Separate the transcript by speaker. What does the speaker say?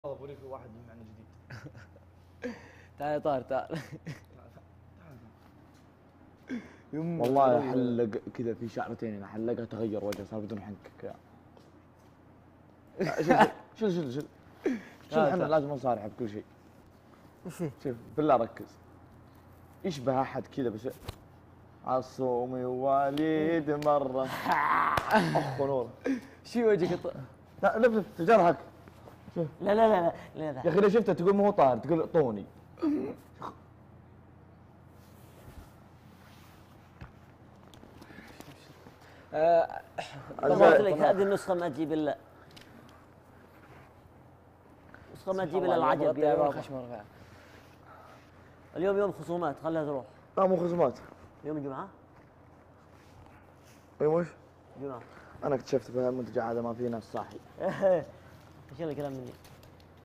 Speaker 1: بوريك واحد من جديد.
Speaker 2: تعال يا طاهر تعال.
Speaker 3: والله حلق كذا في شعرتين هنا، حلقها تغير وجهه صار بدون حنك. شيل احنا لازم نصارح بكل شيء. شوف بالله ركز، يشبه احد كذا بس عصومي ووليد مره. اخ نور
Speaker 2: شي وجهك
Speaker 3: لا لف تجرحك.
Speaker 2: لا لا لا لا
Speaker 3: يا اخي اذا شفته تقول مو طاهر، تقول اعطوني.
Speaker 2: قلت لك هذه النسخة ما تجيب الا نسخة ما تجيب الا العجب يا بابا. اليوم يوم خصومات، خليها تروح.
Speaker 3: لا مو خصومات،
Speaker 2: يوم الجمعة؟
Speaker 3: اي وش؟
Speaker 2: جمعة.
Speaker 3: انا اكتشفت في المنتجع هذا ما في ناس صاحي.
Speaker 2: ايش الكلام مني؟